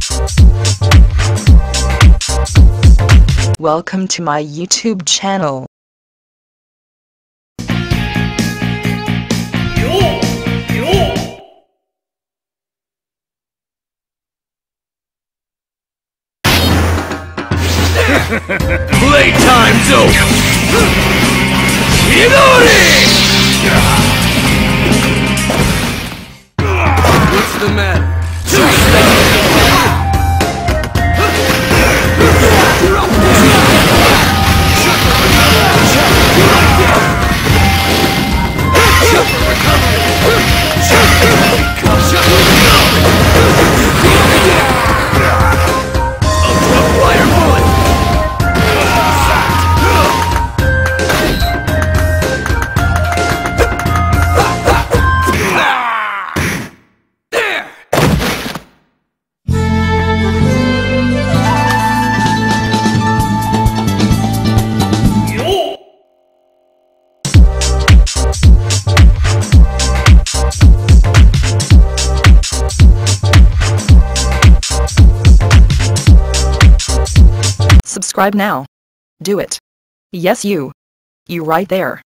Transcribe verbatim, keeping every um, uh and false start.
Welcome to my YouTube channel. Playtime's over! Hidori! What's the matter? Subscribe now. Do it. Yes, you. You right there.